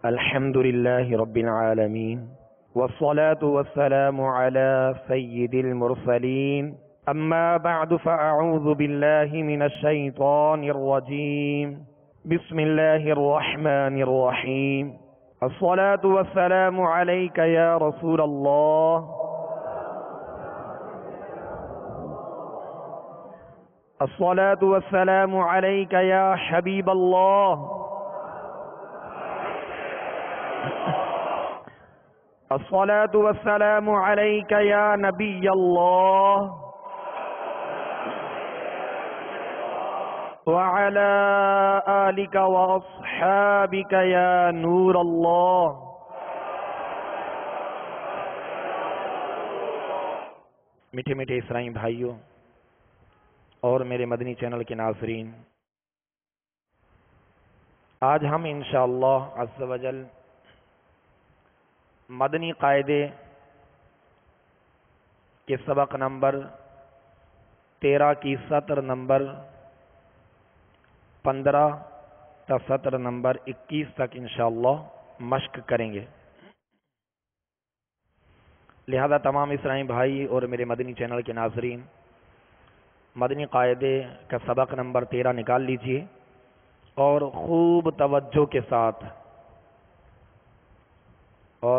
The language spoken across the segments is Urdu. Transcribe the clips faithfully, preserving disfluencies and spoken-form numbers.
الحمد لله رب العالمين والصلاة والسلام على سيد المرسلين أما بعد فأعوذ بالله من الشيطان الرجيم بسم الله الرحمن الرحيم الصلاة والسلام عليك يا رسول الله الصلاة والسلام عليك يا حبيب الله الصلاة والسلام عليك يا نبي الله وعلى آلك وأصحابك يا نور الله. میٹھے میٹھے اسرائیل بھائیوں اور میرے مدنی چینل کے ناظرین، آج ہم انشاءاللہ عز و جل مدنی قاعدے کے سبق نمبر تیرہ کی سطر نمبر پندرہ تا سطر نمبر اکیس تک انشاءاللہ مشق کریں گے. لہذا تمام اسرائیل بھائی اور میرے مدنی چینل کے ناظرین مدنی قاعدے کا سبق نمبر تیرہ نکال لیجئے اور خوب توجہ کے ساتھ اور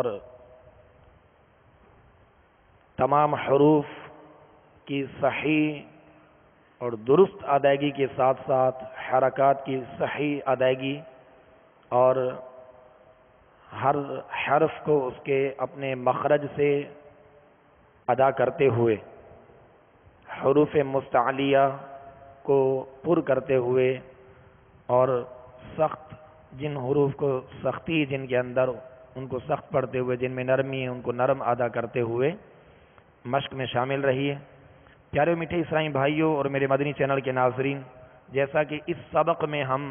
تمام حروف کی صحیح اور درست ادائیگی کے ساتھ ساتھ حرکات کی صحیح ادائیگی اور ہر حرف کو اس کے اپنے مخرج سے ادا کرتے ہوئے حروف مستعلیہ کو پر کرتے ہوئے اور سخت جن حروف کو سختی جن کے اندر ان کو سخت پڑھتے ہوئے، جن میں نرمی ہے ان کو نرم ادا کرتے ہوئے مشق میں شامل رہیے. پیارے میٹھے اسرائیل بھائیوں اور میرے مدنی چینل کے ناظرین، جیسا کہ اس سبق میں ہم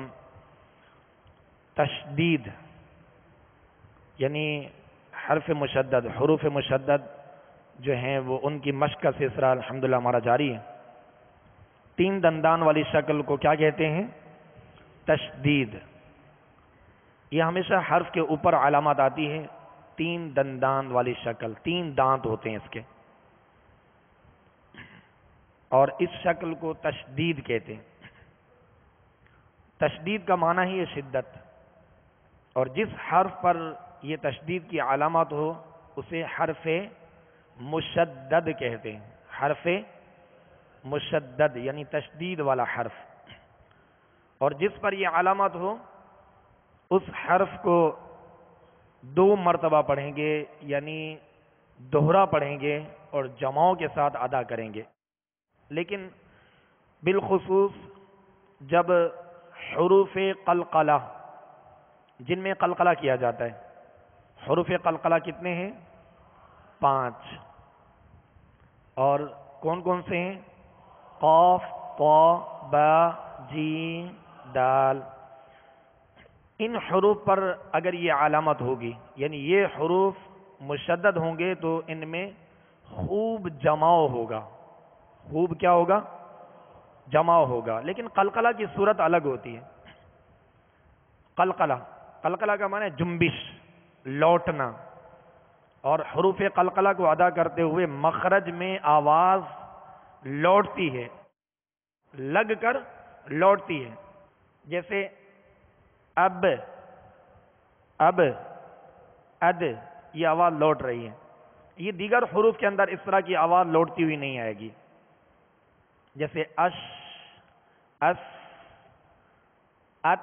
تشدید یعنی حرف مشدد حروف مشدد جو ہیں وہ ان کی مشق کا سلسلہ الحمدللہ ہمارا جاری ہے. تین دندان والی شکل کو کیا کہتے ہیں؟ تشدید. یہ ہمیشہ حرف کے اوپر علامات آتی ہے. تین دندان والی شکل، تین دانت ہوتے ہیں اس کے، اور اس شکل کو تشدید کہتے ہیں. تشدید کا معنی ہی ہے شدت، اور جس حرف پر یہ تشدید کی علامات ہو اسے حرف مشدد کہتے ہیں. حرف مشدد یعنی تشدید والا حرف. اور جس پر یہ علامات ہو اس حرف کو دو مرتبہ پڑھیں گے، یعنی دوہرا پڑھیں گے اور جماؤں کے ساتھ ادا کریں گے. لیکن بالخصوص جب حروف قلقلہ جن میں قلقلہ کیا جاتا ہے، حروف قلقلہ کتنے ہیں؟ پانچ. اور کون کون سے ہیں؟ قاف، طا، با، جیم، دال. ان حروف پر اگر یہ علامت ہوگی یعنی یہ حروف مشدد ہوں گے تو ان میں خوب جماؤ ہوگا. خوب کیا ہوگا؟ جماؤ ہوگا. لیکن قلقلہ کی صورت الگ ہوتی ہے. قلقلہ قلقلہ کا معنی ہے جنبش، لوٹنا. اور حروف قلقلہ کو ادا کرتے ہوئے مخرج میں آواز لوٹتی ہے، لگ کر لوٹتی ہے. جیسے اب، اب، اد، یہ آواز لوٹ رہی ہے. یہ دیگر حروف کے اندر اس طرح کی آواز لوٹتی ہوئی نہیں آئے گی. جیسے اش، اس، ات،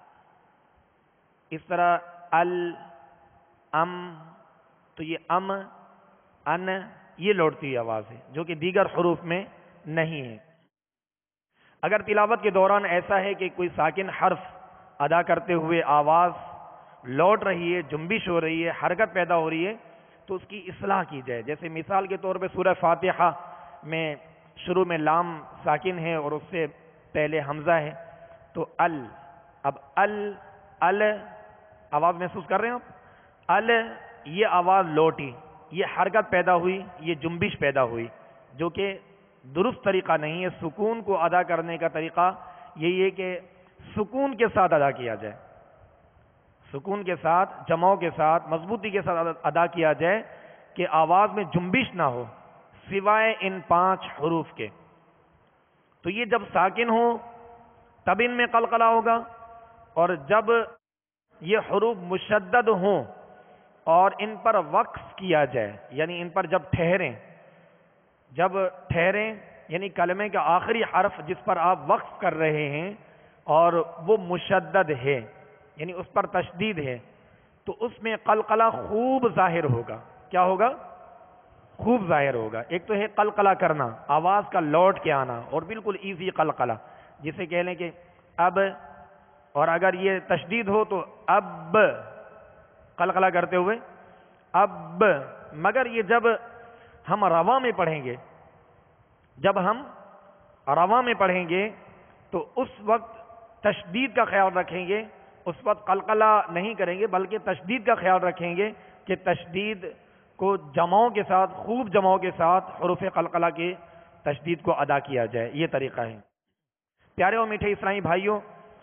اس طرح ال، ام. تو یہ ام، ان یہ لوٹتی ہوئی آواز ہے جو کہ دیگر حروف میں نہیں ہے. اگر تلاوت کے دوران ایسا ہے کہ کوئی ساکن حرف ادا کرتے ہوئے آواز لوٹ رہی ہے، جنبش ہو رہی ہے، حرکت پیدا ہو رہی ہے، تو اس کی اصلاح کی جائے. جیسے مثال کے طور پہ سورہ فاتحہ میں شروع میں لام ساکن ہے اور اس سے پہلے حمزہ ہے، تو ال. اب ال، ال آواز محسوس کر رہے ہیں آپ؟ ال یہ آواز لوٹی، یہ حرکت پیدا ہوئی، یہ جنبش پیدا ہوئی، جو کہ درست طریقہ نہیں ہے. سکون کو ادا کرنے کا طریقہ یہی ہے کہ سکون کے ساتھ ادا کیا جائے. سکون کے ساتھ، جماؤ کے ساتھ، مضبوطی کے ساتھ ادا کیا جائے کہ آواز میں جنبش نہ ہو سوائے ان پانچ حروف کے. تو یہ جب ساکن ہو تب ان میں قلقلہ ہوگا، اور جب یہ حروف مشدد ہوں اور ان پر وقف کیا جائے، یعنی ان پر جب ٹھہریں جب ٹھہریں یعنی کلمے کا آخری حرف جس پر آپ وقف کر رہے ہیں اور وہ مشدد ہے یعنی اس پر تشدید ہے، تو اس میں قلقلہ خوب ظاہر ہوگا. کیا ہوگا؟ خوب ظاہر ہوگا. ایک تو ہے قلقلہ کرنا، آواز کا لوٹ کے آنا، اور بالکل ایزی قلقلہ، جسے کہہ لیں کہ اب، اور اگر یہ تشدید ہو تو اب قلقلہ کرتے ہوئے اب. مگر یہ جب ہم رواں میں پڑھیں گے جب ہم رواں میں پڑھیں گے تو اس وقت تشدید کا خیال رکھیں گے، اس وقت قلقلہ نہیں کریں گے بلکہ تشدید کا خیال رکھیں گے کہ تشدید کو جماؤں کے ساتھ، خوب جماؤں کے ساتھ حروف قلقلہ کے تشدید کو ادا کیا جائے. یہ طریقہ ہے. پیارے اور میٹھے اسلامی بھائیوں،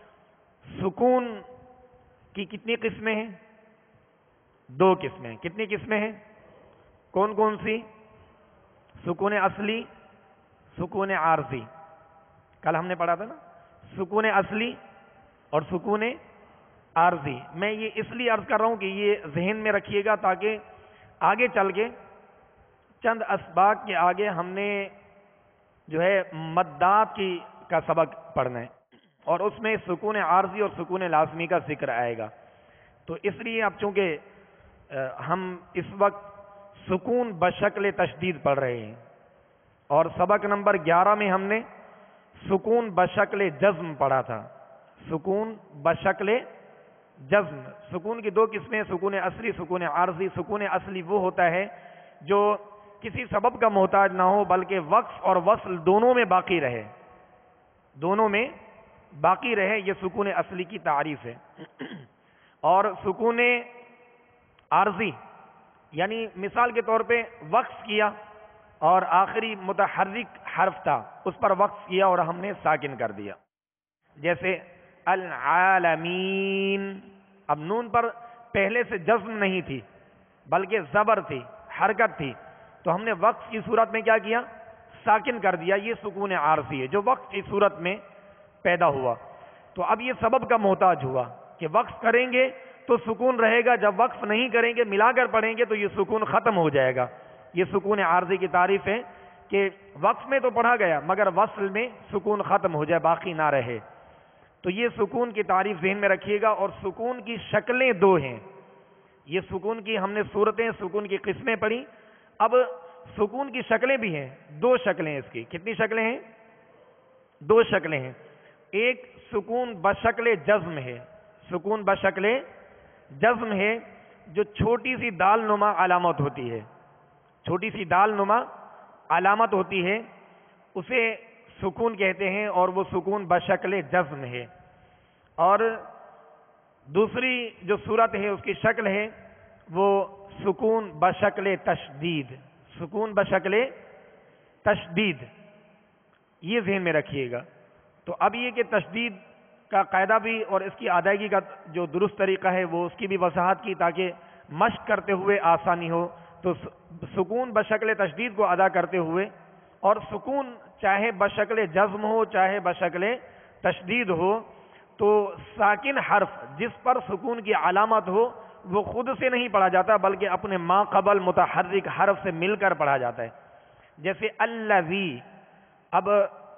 سکون کی کتنی قسمیں ہیں؟ دو قسمیں. کتنی قسمیں ہیں؟ کون کون سی؟ سکون اصلی، سکون عارضی. کل ہم نے پڑھا تھا نا، سکون اصلی اور سکون عارضی. میں یہ اس لیے عرض کر رہا ہوں کہ یہ ذہن میں رکھیے گا تاکہ آگے چل کے چند اسباق کے آگے ہم نے جو ہے مدات کی کا سبق پڑھنا ہے، اور اس میں سکون عارضی اور سکون لازمی کا ذکر آئے گا. تو اس لیے اب چونکہ ہم اس وقت سکون بشکل تشدید پڑھ رہے ہیں، اور سبق نمبر گیارہ میں ہم نے سکون بشکل جزم پڑھا تھا. سکون بشکل جزم. سکون کی دو قسمیں، سکون اصلی، سکون عارضی. سکون اصلی وہ ہوتا ہے جو کسی سبب کا محتاج نہ ہو بلکہ وقف اور وصل دونوں میں باقی رہے دونوں میں باقی رہے یہ سکون اصلی کی تعریف ہے. اور سکون عارضی یعنی مثال کے طور پہ وقف کیا اور آخری متحرک حرف تھا اس پر وقف کیا اور ہم نے ساکن کر دیا، جیسے العالمین. اب نون پر پہلے سے جزم نہیں تھی بلکہ زبر تھی، حرکت تھی، تو ہم نے وقف کی صورت میں کیا کیا؟ ساکن کر دیا. یہ سکون عارضی ہے جو وقف کی صورت میں پیدا ہوا. تو اب یہ سبب کا محتاج ہوا کہ وقف کریں گے تو سکون رہے گا، جب وقف نہیں کریں گے ملا کر پڑھیں گے تو یہ سکون ختم ہو جائے گا. یہ سکون عارضی کی تعریف ہے کہ وقف میں تو پڑھا گیا مگر وصل میں سکون ختم ہو جائے، باقی نہ رہے. تو یہ سکون کی تعریف ذہن میں رکھیے گا. اور سکون کی شکلیں دو ہیں. یہ سکون کی ہم نے صورتیں، سکون کی قسمیں پڑھی. اب سکون کی شکلیں بھی ہیں، دو شکلیں ہیں اس کی. کتنی شکلیں ہیں؟ دو شکلیں ہیں. ایک سکون بشکل جزم ہے. سکون بشکل جزم ہے جو چھوٹی سی دال نما علامت ہوتی ہے چھوٹی سی دال نما علامت ہوتی ہے اسے سکون کہتے ہیں، اور وہ سکون بشکل جزم ہے. اور دوسری جو صورت ہے اس کی شکل ہے وہ سکون بشکل تشدید. سکون بشکل تشدید یہ ذہن میں رکھیے گا. تو اب یہ کہ تشدید کا قاعدہ بھی اور اس کی ادائیگی کا جو درست طریقہ ہے وہ اس کی بھی وضاحت کی تاکہ مشق کرتے ہوئے آسانی ہو. تو سکون بشکل تشدید کو ادا کرتے ہوئے، اور سکون چاہے بشکل جزم ہو چاہے بشکل تشدید ہو، تو ساکن حرف جس پر سکون کی علامت ہو وہ خود سے نہیں پڑھا جاتا بلکہ اپنے ما قبل متحرک حرف سے مل کر پڑھا جاتا ہے. جیسے الذی، اب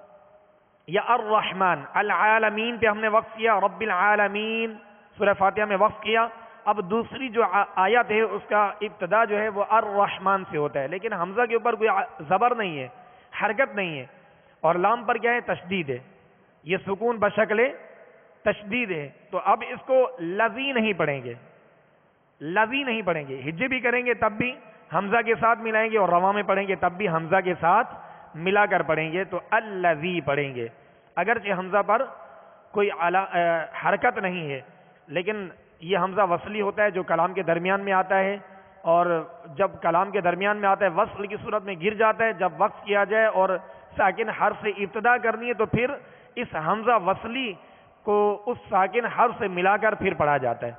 یا الرحمن، العالمین پہ ہم نے وقف کیا، رب العالمین سورہ فاتحہ میں وقف کیا. اب دوسری جو آیت ہے اس کا ابتدا جو ہے وہ الرحمن سے ہوتا ہے، لیکن حمزہ کے اوپر کوئی زبر نہیں ہے، حرکت نہیں ہے، اور لام پر کیا ہے؟ تشدید ہے. یہ سکون بشکل تشدید ہے. تو اب اس کو لذی نہیں پڑھیں گے لذی نہیں پڑھیں گے ہجے بھی کریں گے تب بھی حمزہ کے ساتھ ملائیں گے، اور رواں میں پڑھیں گے تب بھی حمزہ کے ساتھ ملا کر پڑھیں گے. تو الذی پڑھیں گے اگرچہ حمزہ پر کوئی حرکت نہیں ہے، لیکن یہ حمزہ وصلی ہوتا ہے جو کلام کے درمیان میں آتا ہے، اور جب کلام کے درمیان میں آتا ہے وصل کی صورت میں گر جاتا ہے. جب وقف کیا جائے اور ساکن حرف سے ابتدا کرنی ہے تو پھر اس حمزہ وصلی کو اس ساکن حرف سے ملا کر پھر پڑھا جاتا ہے.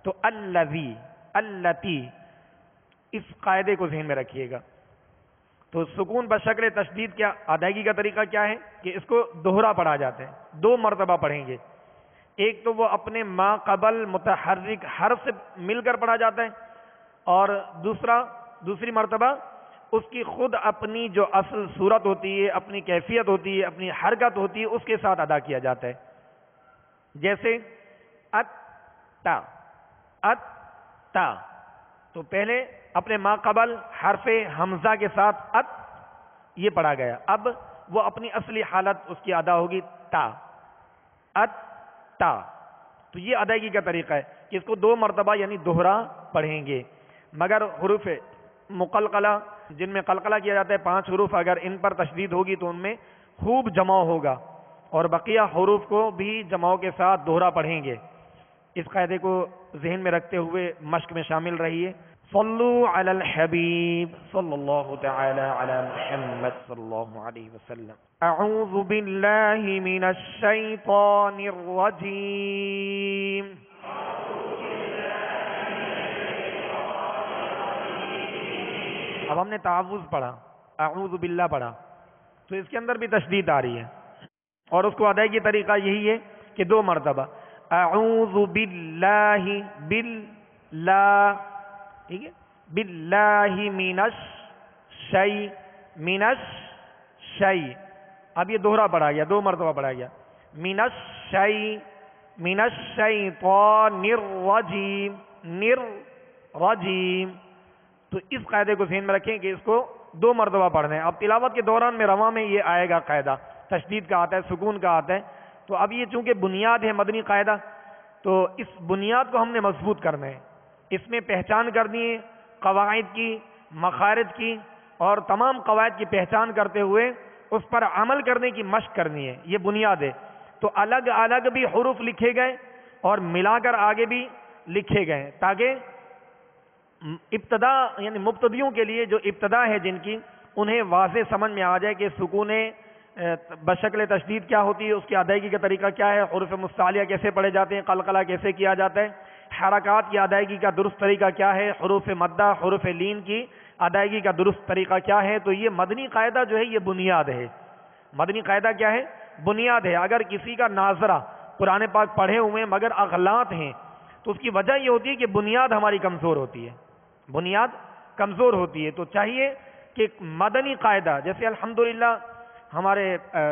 تو الذی، اللتی، اس قاعدے کو ذہن میں رکھیے گا. تو سکون بشکل تشدید کیا ادائیگی کا طریقہ کیا ہے کہ اس کو دوہرا پڑھا جاتا ہے، دو مرتبہ پڑھیں گے. ایک تو وہ اپنے ما قبل متحرک حرف سے مل کر پڑھا جاتا ہے، اور دوسرا دوسری مرتبہ اس کی خود اپنی جو اصل صورت ہوتی ہے، اپنی کیفیت ہوتی ہے، اپنی حرکت ہوتی ہے، اس کے ساتھ ادا کیا جاتا ہے. جیسے ات تا، ات تا، تو پہلے اپنے ما قبل حرف حمزہ کے ساتھ ات، یہ پڑھا گیا. اب وہ اپنی اصلی حالت اس کی ادا ہوگی تا، ات تا. تو یہ ادائیگی کا طریقہ ہے کہ اس کو دو مرتبہ یعنی دوہرا پڑھیں گے. مگر حروف مقلقلہ جن میں قلقلہ کیا جاتا ہے، پانچ حروف، اگر ان پر تشدید ہوگی تو ان میں خوب جمع ہوگا، اور بقیہ حروف کو بھی جماؤ کے ساتھ دوہرا پڑھیں گے. اس قاعدے کو ذہن میں رکھتے ہوئے مشق میں شامل رہیے. صلو علی الحبیب صلی اللہ تعالی علی محمد صلی اللہ علیہ وسلم. اعوذ باللہ من الشیطان الرجیم. اب ہم نے تعوذ پڑھا، اعوذ باللہ پڑھا، تو اس کے اندر بھی تشدید آ رہی ہے، اور اس کو ادائیگی طریقہ یہی ہے کہ دو مرتبہ اعوذ باللہ، باللہ، ٹھیک ہے، باللہ من الشیء، من الشیء. اب یہ دوہرا پڑھا گیا، دو مرتبہ پڑھا گیا. من الشیء، من الشیطان الرجیم، نر رجیم. تو اس قاعدے کو ذہن میں رکھیں کہ اس کو دو مرتبہ پڑھنا ہے. اب تلاوت کے دوران میں رواں میں یہ آئے گا قاعدہ، تشدید کا آتا ہے، سکون کا آتا ہے. تو اب یہ چونکہ بنیاد ہے مدنی قاعدہ، تو اس بنیاد کو ہم نے مضبوط کرنا ہے. اس میں پہچان کرنی ہے قواعد کی، مخارج کی، اور تمام قواعد کی پہچان کرتے ہوئے اس پر عمل کرنے کی مشق کرنی ہے. یہ بنیاد ہے. تو الگ الگ بھی حروف لکھے گئے اور ملا کر آگے بھی لکھے گئے، تاکہ ابتدا یعنی مبتدیوں کے لیے جو ابتدا ہے جن کی، انہیں واضح سمجھ میں آ جائے کہ سکون بشکل تشدید کیا ہوتی ہے، اس کی ادائیگی کا طریقہ کیا ہے، حروف مستعلیہ کیسے پڑھے جاتے ہیں، قلقلہ کیسے کیا جاتا ہے، حرکات کی ادائیگی کا درست طریقہ کیا ہے، حروف مدہ، حروف لین کی ادائیگی کا درست طریقہ کیا ہے. تو یہ مدنی قاعدہ جو ہے یہ بنیاد ہے. مدنی قاعدہ کیا ہے؟ بنیاد ہے. اگر کسی کا ناظرہ قرآن پاک پڑھے ہوئے مگر اغلاط ہیں تو اس کی وجہ یہ ہوتی ہے کہ بنیاد ہماری کمزور ہوتی ہے، بنیاد کمزور ہوتی ہے. تو چاہیے کہ مدنی قاعدہ، جیسے الحمدللہ ہمارے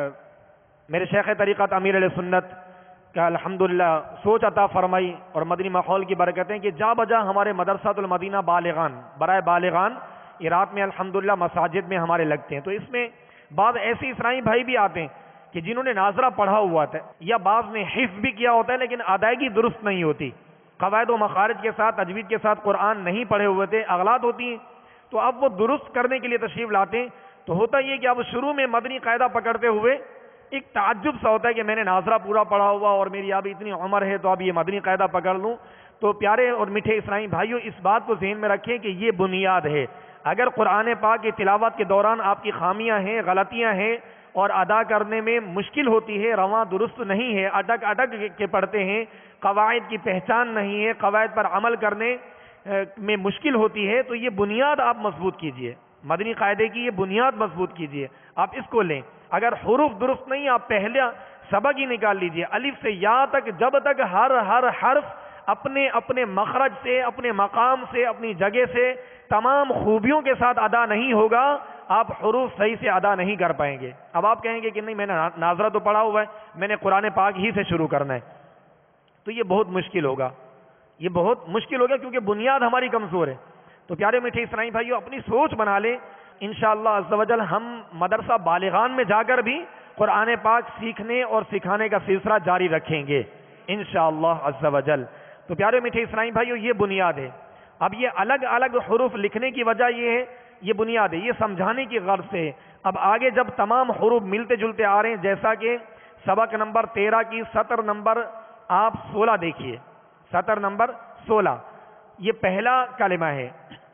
میرے شیخ طریقت امیر علیہ سنت کا الحمدللہ سوچ عطا فرمائی اور مدنی ماحول کی برکتیں کہ جا بجا ہمارے مدرسۃ المدینہ بالغان، برائے بالغان یہ رات میں الحمدللہ مساجد میں ہمارے لگتے ہیں. تو اس میں بعض ایسے اسرائی بھائی بھی آتے ہیں کہ جنہوں نے ناظرہ پڑھا ہوا تھا، یا بعض نے حفظ بھی کیا ہوتا ہے لیکن ادائیگی درست نہیں ہوتی، قواعد و مخارج کے ساتھ، تجوید کے ساتھ قرآن نہیں پڑھے ہوئے تھے، اغلاط ہوتی ہیں. تو اب وہ درست کرنے کے لیے تشریف لاتے ہیں. تو ہوتا یہ کہ اب شروع میں مدنی قاعدہ پکڑتے ہوئے ایک تعجب سا ہوتا ہے کہ میں نے ناظرہ پورا پڑھا ہوا اور میری اب اتنی عمر ہے تو اب یہ مدنی قاعدہ پکڑ لوں. تو پیارے اور میٹھے اسرائیل بھائیوں، اس بات کو ذہن میں رکھیں کہ یہ بنیاد ہے. اگر قرآن پاک کی تلاوت کے دوران آپ کی خامیاں ہیں، غلطیاں ہیں اور ادا کرنے میں مشکل ہوتی ہے، رواں درست نہیں ہے، اٹک اٹک کے پڑھتے ہیں، قواعد کی پہچان نہیں ہے، قواعد پر عمل کرنے میں مشکل ہوتی ہے، تو یہ بنیاد آپ مضبوط کیجئے. مدنی قاعدے کی یہ بنیاد مضبوط کیجئے. آپ اس کو لیں. اگر حروف درست نہیں، آپ پہلا سبق ہی نکال لیجئے، الف سے یا تک، جب تک ہر ہر حرف اپنے اپنے مخرج سے، اپنے مقام سے، اپنی جگہ سے تمام خوبیوں کے ساتھ ادا نہیں ہوگا، آپ حروف صحیح سے ادا نہیں کر پائیں گے. اب آپ کہیں گے کہ نہیں، میں نے ناظرہ تو پڑھا ہوا ہے، میں نے قرآن پاک ہی سے شروع کرنا ہے، تو یہ بہت مشکل ہوگا. یہ بہت مشکل ہوگا کیونکہ بنیاد ہماری کمزور ہے. تو پیارے میٹھے اسرائیل بھائیو، اپنی سوچ بنا لیں. انشاءاللہ عز و جل ہم مدرسہ بالغان میں جا کر بھی قرآن پاک سیکھنے اور سکھانے کا سلسلہ جاری رکھیں گے انشاءاللہ عز و جل. تو پیارے میٹھے اسرائیل بھائیو، یہ بنیاد ہے. اب یہ الگ الگ حروف لکھنے کی وجہ یہ ہے، یہ بنیاد ہے، یہ سمجھانے کی غرض سے. اب آگے جب تمام حروف ملتے جلتے آ رہے ہیں، جیسا کہ سبق نمبر تیرہ کی سطر نمبر آپ سولہ دیکھیے، سطر نمبر سولہ، یہ پہلا کلمہ ہے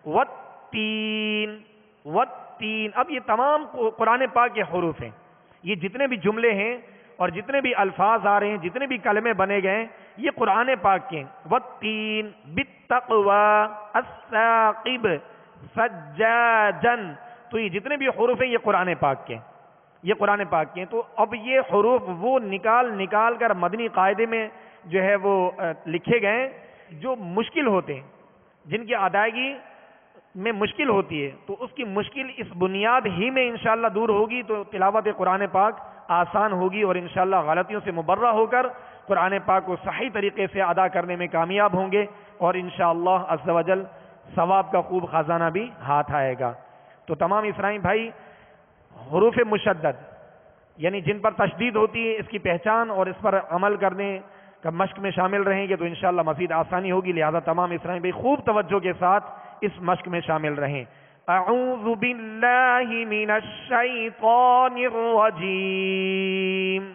وَالتِّين، وَالتِّين. اب یہ تمام قرآن پاک کے حروف ہیں. یہ جتنے بھی جملے ہیں اور جتنے بھی الفاظ آ رہے ہیں، جتنے بھی کلمے بنے گئے، یہ قرآن پاک کے والتین بالتقوی الثاقب سجاجن، تو یہ جتنے بھی حروف ہیں یہ قرآن پاک کے یہ قرآن پاک کے تو اب یہ حروف وہ نکال نکال کر مدنی قاعدے میں جو ہے وہ لکھے گئے جو مشکل ہوتے ہیں، جن کی ادائیگی میں مشکل ہوتی ہے، تو اس کی مشکل اس بنیاد ہی میں انشاءاللہ دور ہوگی تو تلاوت قرآن پاک آسان ہوگی، اور انشاءاللہ غلطیوں سے مبرہ ہو کر قرآن پاک کو صحیح طریقے سے ادا کرنے میں کامیاب ہوں گے، اور انشاءاللہ عز و جل ثواب کا خوب خزانہ بھی ہاتھ آئے گا۔ تو تمام اسرائیل بھائی حروف مشدد یعنی جن پر تشدید ہوتی ہے اس کی پہچان اور اس پر عمل کرنے کا مشق میں شامل رہیں گے تو انشاءاللہ مزید آسانی ہوگی، لہذا تمام اسرائیل بھائی خوب توجہ کے ساتھ اس مشق میں شامل رہیں۔ اعوذ باللہ من الشیطان الرجیم،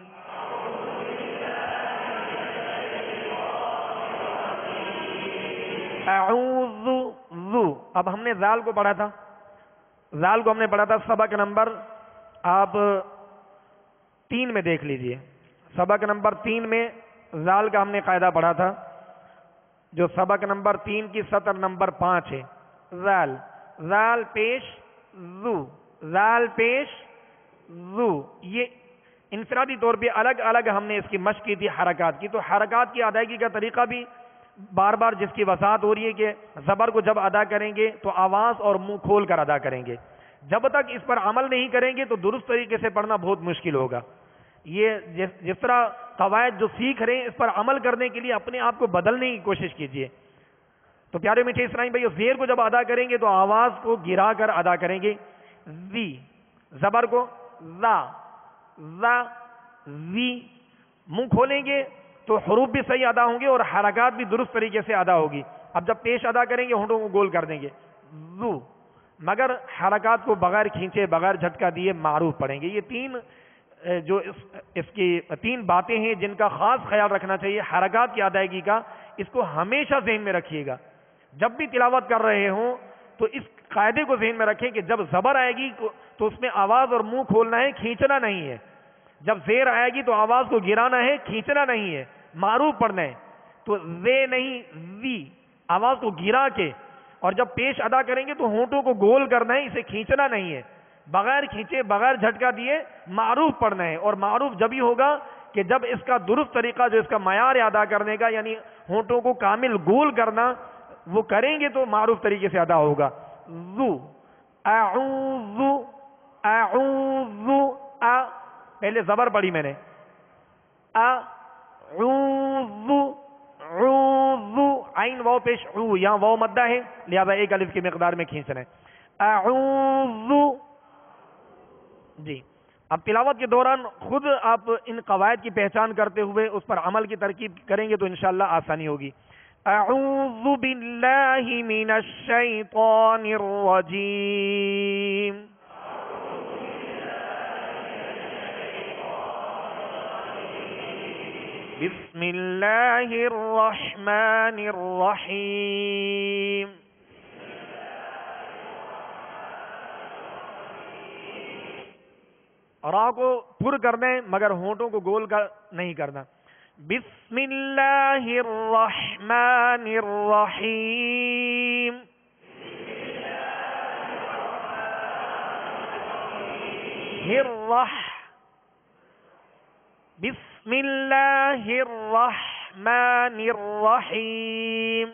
اعوذ ذو، اب ہم نے ذال کو پڑھا تھا ذال کو ہم نے پڑھا تھا سبق نمبر آپ تین میں دیکھ لیجئے، سبق نمبر تین میں ذال کا ہم نے قاعدہ پڑھا تھا جو سبق نمبر تین کی سطر نمبر پانچ ہے۔ ذال ذال پیش ذو، ذال پیش ذو، یہ انفرادی طور پہ الگ الگ ہم نے اس کی مشق کی تھی حرکات کی، تو حرکات کی ادائیگی کا طریقہ بھی بار بار جس کی وضاحت ہو رہی ہے کہ زبر کو جب ادا کریں گے تو آواز اور منہ کھول کر ادا کریں گے، جب تک اس پر عمل نہیں کریں گے تو درست طریقے سے پڑھنا بہت مشکل ہوگا۔ یہ جس جس طرح قواعد جو سیکھ رہے ہیں اس پر عمل کرنے کے لیے اپنے آپ کو بدلنے کی کوشش کیجیے۔ تو پیارے میٹھے اسرائیل بھائی زیر کو جب ادا کریں گے تو آواز کو گرا کر ادا کریں گے، زی، زبر کو زا زا زی، منہ کھولیں گے تو حروف بھی صحیح ادا ہوں گے اور حرکات بھی درست طریقے سے ادا ہوگی۔ اب جب پیش ادا کریں گے ہونٹوں کو گول کر دیں گے زو، مگر حرکات کو بغیر کھینچے بغیر جھٹکا دیے معروف پڑھیں گے۔ یہ تین جو اس اس کی تین باتیں ہیں جن کا خاص خیال رکھنا چاہیے حرکات کی ادائیگی کا، اس کو ہمیشہ ذہن میں رکھیے گا۔ جب بھی تلاوت کر رہے ہوں تو اس قاعدے کو ذہن میں رکھیں کہ جب زبر آئے گی تو اس میں آواز اور منہ کھولنا ہے، کھینچنا نہیں ہے۔ جب زیر آئے گی تو آواز کو گرانا ہے، کھینچنا نہیں ہے، معروف پڑھنا ہے۔ تو زے نہیں زی، آواز کو گرا کے، اور جب پیش ادا کریں گے تو ہونٹوں کو گول کرنا ہے، اسے کھینچنا نہیں ہے، بغیر کھینچے بغیر جھٹکا دیے معروف پڑھنا ہے۔ اور معروف جب ہی ہوگا کہ جب اس کا درست طریقہ جو اس کا معیار ادا کرنے کا یعنی ہونٹوں کو کامل گول کرنا وہ کریں گے تو معروف طریقے سے ادا ہوگا۔ ذو، اعوذ، اعوذ، ا پہلے زبر پڑھی میں نے، اعوذ، عوذ، عین واو پیش عو، یہاں واو مدہ ہے لہذا ایک الف کی مقدار میں کھینچنا ہے، اعوذ۔ جی اب تلاوت کے دوران خود آپ ان قواعد کی پہچان کرتے ہوئے اس پر عمل کی ترکیب کریں گے تو انشاءاللہ آسانی ہوگی۔ اعوذ باللہ من الشیطان الرجیم، بسم اللہ الرحمن الرحیم، را کو پر کرنا ہے مگر ہونٹوں کو گول کر نہیں کرنا۔ بسم اللہ الرحمن الرحیم، الرح، بسم اللہ الرحمن الرحیم۔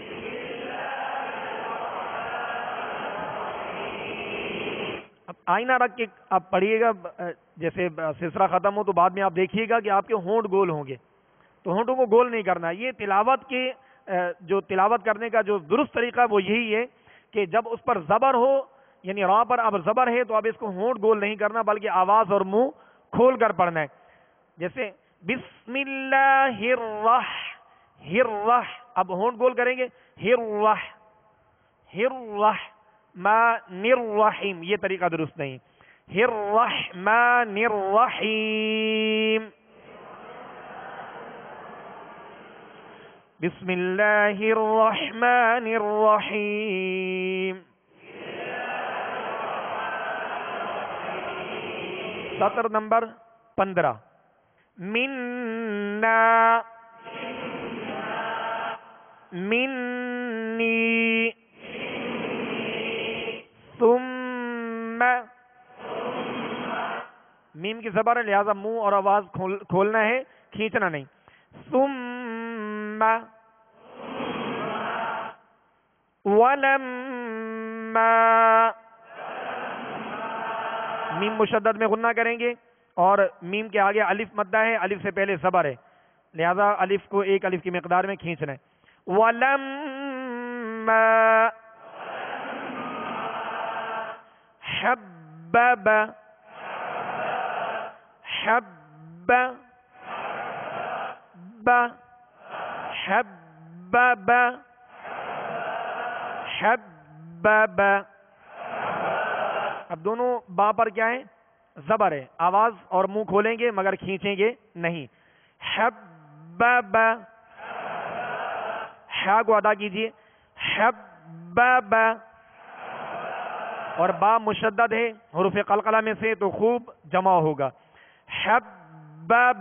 اب آئینہ رکھ کے آپ پڑھیے گا، جیسے سلسلہ ختم ہو تو بعد میں آپ دیکھیے گا کہ آپ کے ہونٹ گول ہوں گے، تو ہونٹوں کو گول نہیں کرنا۔ یہ تلاوت کے جو تلاوت کرنے کا جو درست طریقہ وہ یہی ہے کہ جب اس پر زبر ہو یعنی را پر اب زبر ہے تو اب اس کو ہونٹ گول نہیں کرنا بلکہ آواز اور منہ کھول کر پڑھنا ہے۔ جیسے بسم اللہ الرح، الرح، اب ہونٹ گول کریں گے، الرح، الرح، الرحمن الرحیم، یہ طریقہ درست نہیں، الرحمن الرحیم، بسم اللہ الرحمن الرحیم۔ سطر نمبر پندرہ، منا، منی ثم، میم کی زبر ہے لہذا منہ اور آواز کھول کھولنا ہے، کھینچنا نہیں. ثم ولما، میم مشدد میں غنہ کریں گے اور میم کے آگے الف مدہ ہے، الف سے پہلے زبر ہے لہذا الف کو ایک الف کی مقدار میں کھینچنا ہے. ولما حبب، حب ب حبب حبب. اب دونوں با پر کیا ہے؟ زبر ہے، آواز اور منہ کھولیں گے مگر کھینچیں گے نہیں. حبب، حا کو ادا کیجئے، حبب، اور با مشدد ہے حروف قلقلہ میں سے تو خوب جمع ہوگا. حبب،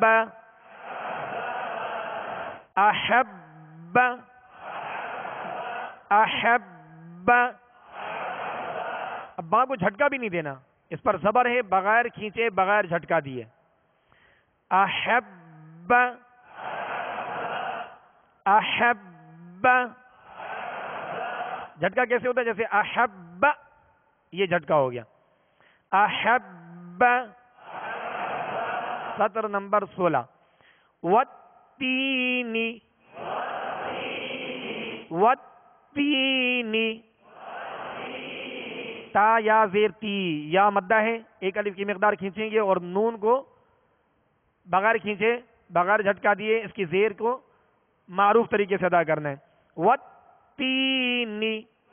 احب، احب. اب با کو جھٹکا بھی نہیں دینا، اس پر زبر ہے، بغیر کھینچے بغیر جھٹکا دیے. احب، احب. جھٹکا کیسے ہوتا ہے؟ جیسے احب، یہ جھٹکا ہو گیا. احب. سطر نمبر سولہ. والتینی، والتینی، تا یا زیر تی، یا مدہ ہے، ایک الف کی مقدار کھینچیں گے اور نون کو بغیر کھینچے بغیر جھٹکا دیے اس کی زیر کو معروف طریقے سے ادا کرنا ہے. والتینی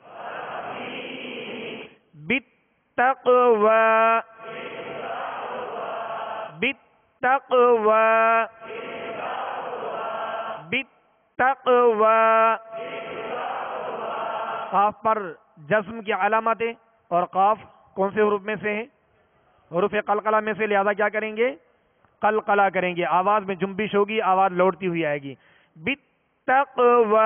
بالتقوی، بالتقوی، بالتقوی. قاف پر جزم کی علامتیں، اور قاف کون سے حروف میں سے ہے؟ حروف قلقلہ میں سے، لہذا کیا کریں گے؟ قلقلہ کریں گے، آواز میں جنبش ہوگی، آواز لوٹتی ہوئی آئے گی. بالتقوی.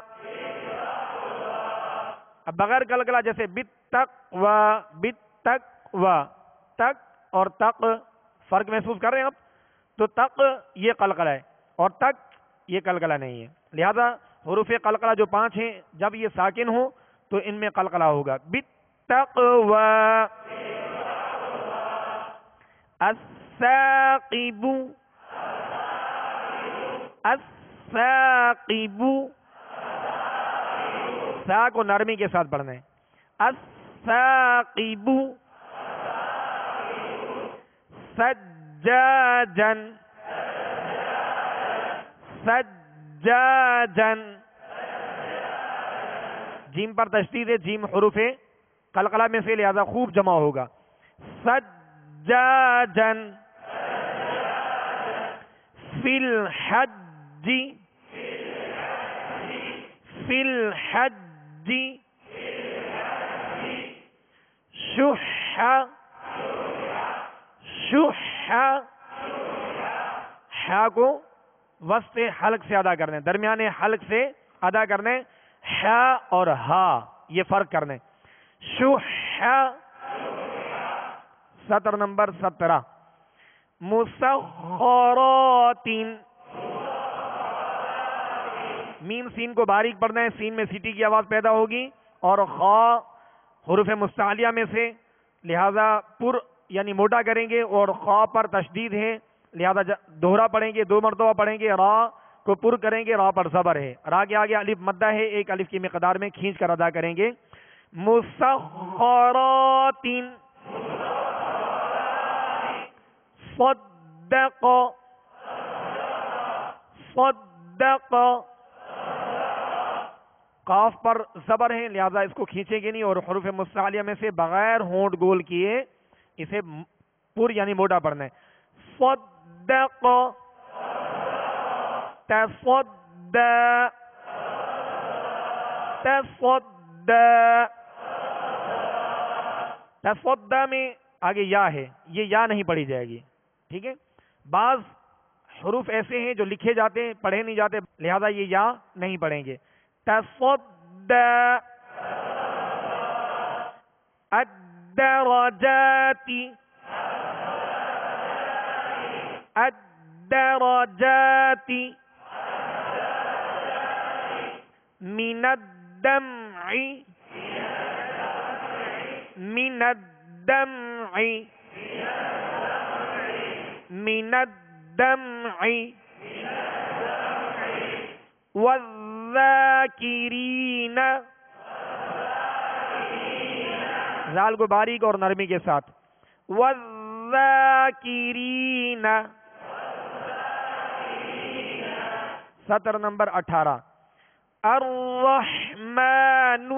اب بغیر قلقلہ جیسے بالتقوی، بالتقوی، تک اور تق فرق محسوس کر رہے ہیں آپ؟ تو تق یہ قلقلہ ہے اور تک یہ قلقلہ نہیں ہے، لہذا حروف قلقلہ جو پانچ ہیں جب یہ ساکن ہو تو ان میں قلقلہ ہوگا. بالتقوی. الثاقب، الثاقب، سا کو نرمی کے ساتھ پڑھنا ہے. الثاقب. سجاجا، سجاجا. جیم پر تشدید ہے، جیم حروف قلقلہ میں سے لہذا خوب جمع ہوگا. سجاجا. فی الحج، فی الحج. شح، شح. حا کو وسط حلق سے ادا کرنے، درمیانے حلق سے ادا کرنے. حا اور ہا یہ فرق کرنے. شح. سطر نمبر سترہ. مسخرات، میم سین کو باریک پڑھنا ہے، سین میں سیٹی کی آواز پیدا ہوگی اور خا حروف مستعلیہ میں سے لہذا پر یعنی موٹا کریں گے اور خا پر تشدید ہے لہذا دوہرا پڑھیں گے، دو مرتبہ پڑھیں گے. را کو پر کریں گے، را پر زبر ہے، را کے آگے الف مدہ ہے، ایک الف کی مقدار میں کھینچ کر ادا کریں گے. مسخرات. صدق، صدق. قاف پر زبر ہے لہذا اس کو کھینچیں گے نہیں اور حروف مستعلیہ میں سے بغیر ہونٹ گول کیے اسے پر یعنی موٹا پڑھنا ہے. صدق. تصد، تصد. تصد میں آگے یا ہے، یہ یا نہیں پڑھی جائے گی، ٹھیک ہے. بعض حروف ایسے ہیں جو لکھے جاتے ہیں پڑھے نہیں جاتے لہذا یہ یا نہیں پڑھیں گے. تصدى الدرجات الدرجات من الدمع من الدمع من الدمع والذاکرین، زال کو باریک اور نرمی کے ساتھ، والذاکرین. سطر نمبر اٹھارہ. الرحمن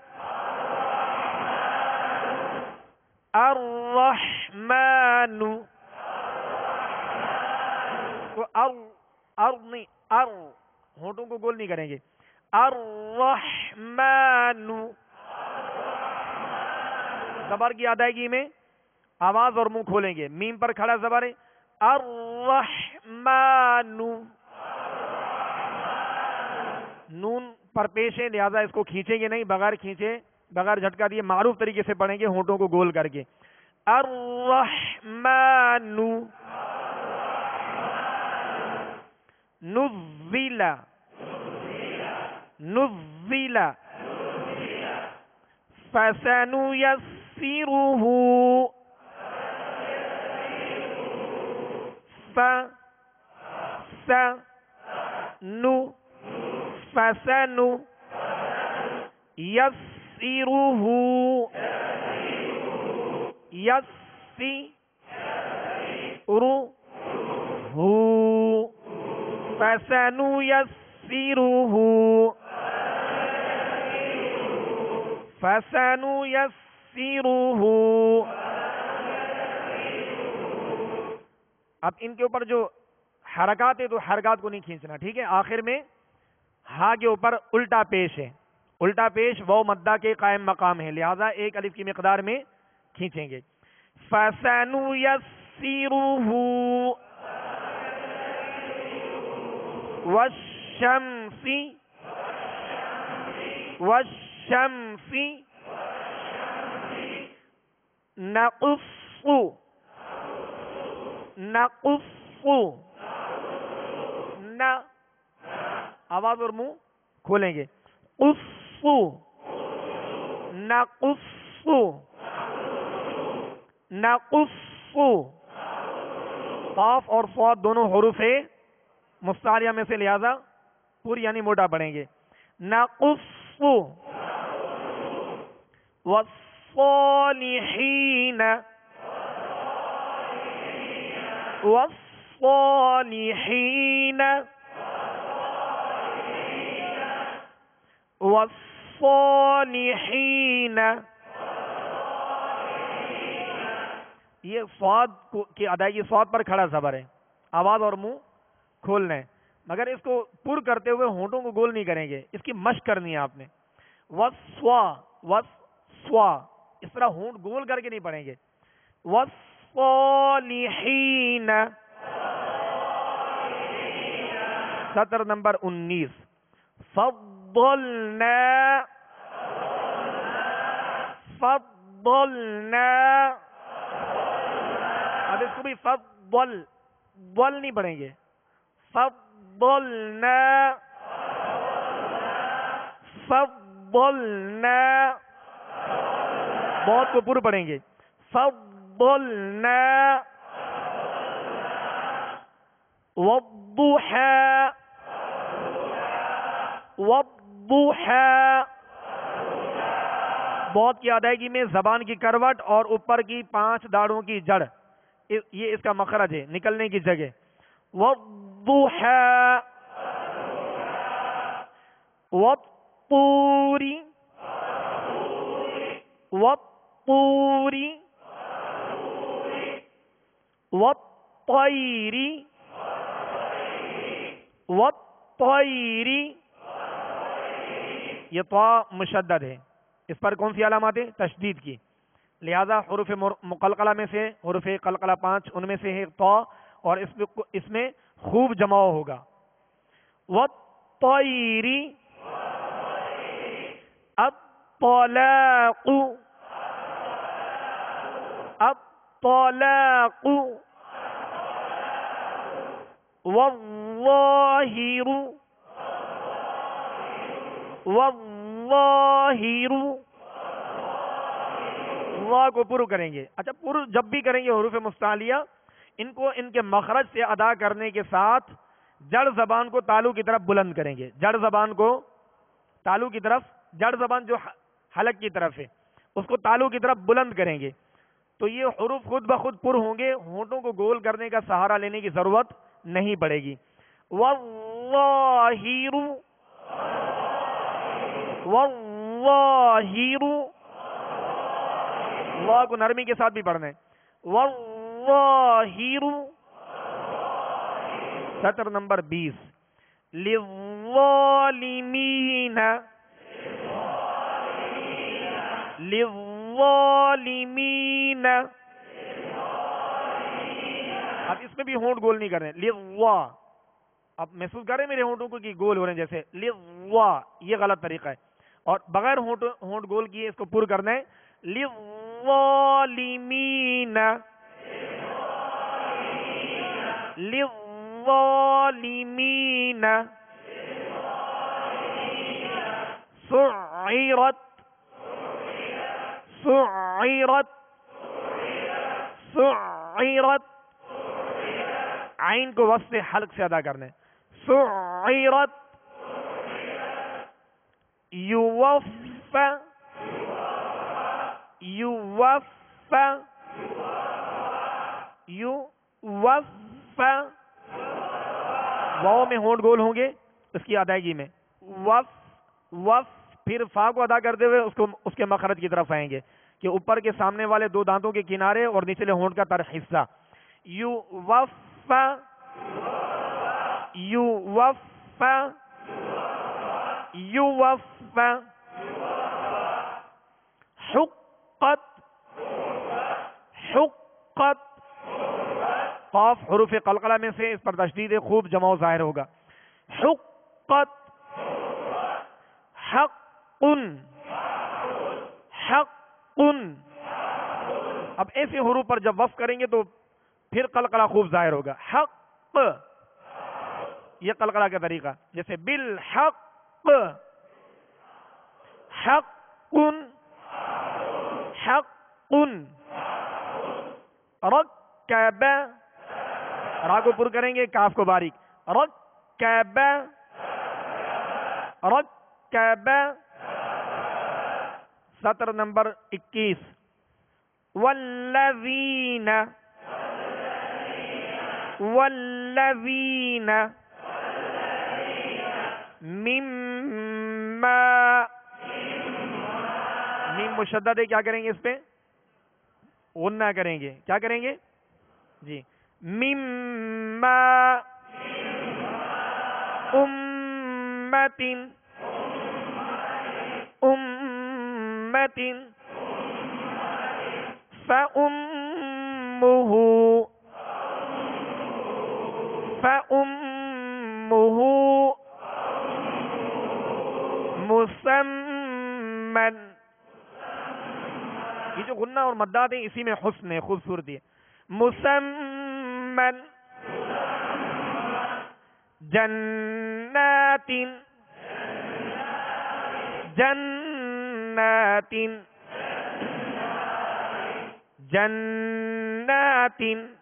الرحمن ار ار نہیں ار ہونٹوں کو گول نہیں کریں گے. الرحمن، زبر کی ادائیگی میں آواز اور منہ کھولیں گے. میم پر کھڑا زبر ہے. الرحمن، نون پر پیش ہے لہذا اس کو کھینچیں گے نہیں، بغیر کھینچے بغیر جھٹکا دیے معروف طریقے سے پڑھیں گے ہونٹوں کو گول کر کے. الرحمن نزل نزل فسنيسره ف س نو فسنو يسره يسره فسنيسره فسنيسره. اب ان کے اوپر جو حرکات ہے تو حرکات کو نہیں کھینچنا، ٹھیک ہے. آخر میں ہا کے اوپر الٹا پیش ہے، الٹا پیش وہ مدہ کے قائم مقام ہے لہذا ایک الف کی مقدار میں کھینچیں گے. فَسَنُيَسِّرُهُ وَالشَّمْسِ وَالشَّمْسِ نَقُصُّ نَقُصُّ نَ آواز اور منہ کھولیں گے. قصو نقصو نقصو. قاف اور صاد دونوں حروف مستعلیہ میں سے لہذا پوری یعنی موٹا پڑھیں گے. نقصو والصالحین والصالحین والصالحین. یہ صاد کی ادائیگی صاد پر کھڑا زبر ہے، آواز اور منہ کھولنا ہے مگر اس کو پر کرتے ہوئے ہونٹوں کو گول نہیں کریں گے، اس کی مشق کرنی ہے آپ نے. وَسْوَا وَسْوَا اس طرح ہونٹ گول کر کے نہیں پڑھیں گے. وَالصَّالِحِينَ. سطر نمبر انیس. فَضَّلْنَا فَضَّلْنَا. اب اس کو بھی فضل بل نہیں پڑھیں گے. فضلنا فضلنا بہت کو پر پڑھیں گے. فضلنا والضحى والضحى. بہت کی ادائیگی میں زبان کی کروٹ اور اوپر کی پانچ داڑھوں کی جڑ، یہ اس کا مخرج ہے نکلنے کی جگہ. والضحى والطور والطور والطير والطير. یہ طا مشدد ہے، اس پر کون سی علامات ہے؟ تشدید کی، لہذا حروف مقلقلہ میں سے حروف قلقلہ پانچ ان میں سے ہے طا اور اس اس میں خوب جماؤ ہوگا. والطير الطلاق الطلاق والظاہر والظاہر واہ کو پر کریں گے. اچھا پر جب بھی کریں گے حروف مستعلیہ ان کو ان کے مخرج سے ادا کرنے کے ساتھ جڑ زبان کو تالو کی طرف بلند کریں گے. جڑ زبان کو تالو کی طرف، جڑ زبان جو حلق کی طرف ہے اس کو تالو کی طرف بلند کریں گے تو یہ حروف خود بخود پر ہوں گے، ہونٹوں کو گول کرنے کا سہارا لینے کی ضرورت نہیں پڑے گی. والظاہر والظاہر واہ کو نرمی کے ساتھ بھی پڑھنا ہے. والظاہر. سطر نمبر بیس. للظالمین للظالمین. اب اس میں بھی ہونٹ گول نہیں کر رہے. للظا، اب محسوس کر رہے ہیں میرے ہونٹوں کو کہ گول ہو رہے ہیں جیسے للظا، یہ غلط طریقہ ہے. اور بغیر ہونٹ ہونٹ گول کیے اس کو پر کرنا ہے. للظالمین للظالمین. سعرت سعرت سعرت. عین کو وصف حلق سے ادا کرنا ہے. سعرت. یوفا یوفا یوفا. واو میں ہونٹ گول ہوں گے اس کی ادائیگی میں. وف وف. پھر فا کو ادا کرتے ہوئے اس کو اس کے مخرج کی طرف آئیں گے کہ اوپر کے سامنے والے دو دانتوں کے کنارے اور نچلے ہونٹ کا تر حصہ. یو وفا یو وفا یو وفا. حقت حقت. قاف حروف قلقلہ میں سے اس پر تشدید خوب جمع ظاہر ہوگا. حقت. حق حق. اب ایسے حروف پر جب وقف کریں گے تو پھر قلقلہ خوب ظاہر ہوگا. حق. یہ قلقلہ کا طریقہ جیسے بالحق. حق حق. رکب. را کو پر کریں گے، کاف کو باریک. رکب رکب. سطر نمبر اکیس. والذین والذین مما. میم مشدد ہے، کیا کریں گے اس پہ؟ غنہ کریں گے. کیا کریں گے جی؟ مما امت امت فأمه فأمه مسمن. یہ جو غنہ اور مدات ہیں اسی میں حسن ہے، خوبصورتی ہے. مسمن. جنات جنات جنات.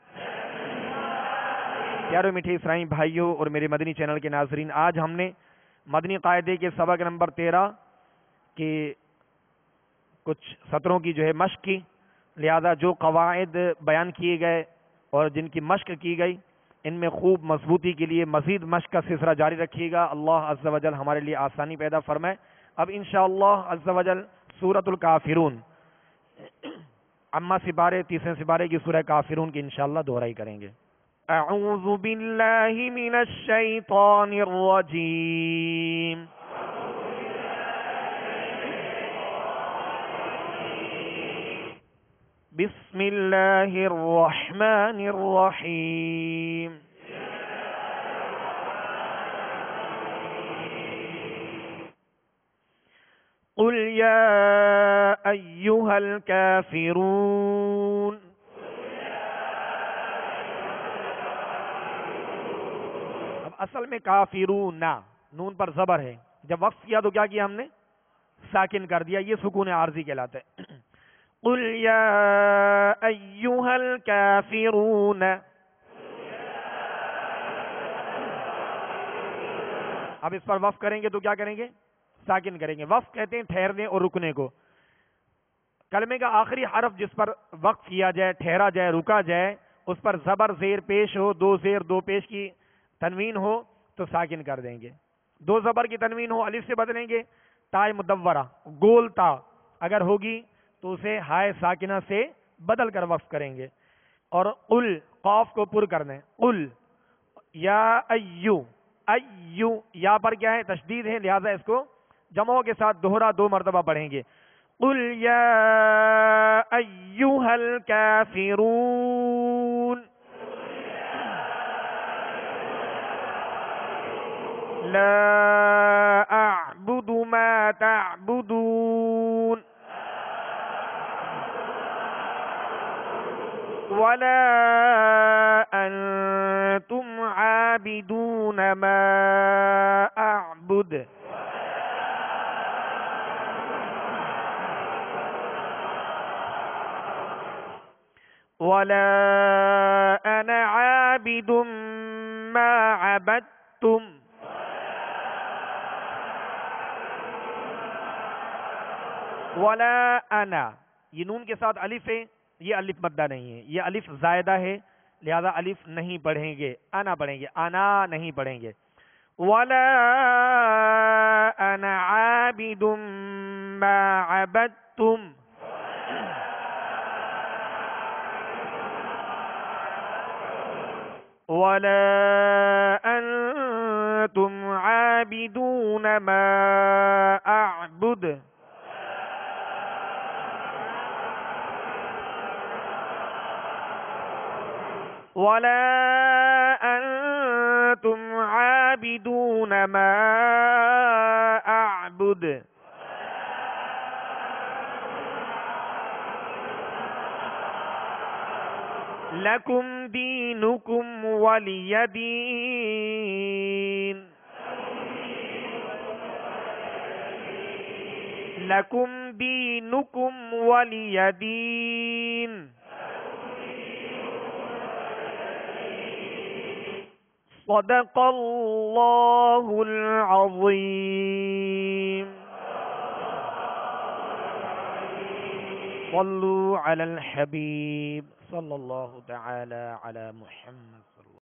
پیارے میٹھے اسرائیلی بھائیوں اور میرے مدنی چینل کے ناظرین، آج ہم نے مدنی قاعدے کے سبق نمبر تیرہ کے کچھ سطروں کی جو ہے مشق کی. لہذا جو قواعد بیان کیے گئے اور جن کی مشق کی گئی ان میں خوب مضبوطی کے لیے مزید مشق کا سلسلہ جاری رکھیے گا. اللہ عز و جل ہمارے لیے آسانی پیدا فرمائے. اب انشاءاللہ عز و جل سورۃ الکافرون، اما سپارے تیسرے سپارے کی سورہ کافرون کی انشاءاللہ دہرائی کریں گے. اعوذ باللہ من الشیطان الرجیم. بسم اللہ الرحمن الرحیم. قل یا ایہا الکافرون. اب اصل میں کافرون نون پر زبر ہے، جب وقف کیا تو کیا کیا ہم نے؟ ساکن کر دیا، یہ سکون عارضی کہلاتا ہے. قل یا ایہا الکافرون. اب اس پر وقف کریں گے تو کیا کریں گے؟ ساکن کریں گے. وقف کہتے ہیں ٹھہرنے اور رکنے کو. کلمے کا آخری حرف جس پر وقف کیا جائے، ٹھہرا جائے، رکا جائے، اس پر زبر زیر پیش ہو، دو زیر دو پیش کی تنوین ہو تو ساکن کر دیں گے. دو زبر کی تنوین ہو الف سے بدلیں گے. تائے مدورہ گول تا اگر ہوگی تو اسے ہائے ساکنہ سے بدل کر وقف کریں گے. اور قل قاف کو پر کرنا ہے. قل یا ایو. ایو یا پر کیا ہے؟ تشدید ہے، لہذا اس کو جمعوں کے ساتھ دوہرا دو مرتبہ پڑھیں گے. قل یا ایہا الکافرون لا اعبد ما تعبدون ولا انتم عابدون ما اعبد ولا انا عابد ما عبدتم ولا انا. یہ نون کے ساتھ الف ہے، یہ الف مدہ نہیں ہے، یہ الف زائدہ ہے، لہذا الف نہیں پڑھیں گے، انا پڑھیں گے، انا نہیں پڑھیں گے. ولا انا عابد ما عبدتم ولا انتم عابدون ما اعبد ولا انتم عابدون ما اعبد لکم دینکم ولی دین. لکم دینکم ولی دین. صدق اللہ العظیم. صلوا علی الحبیب صلی اللہ تعالی علی محمد.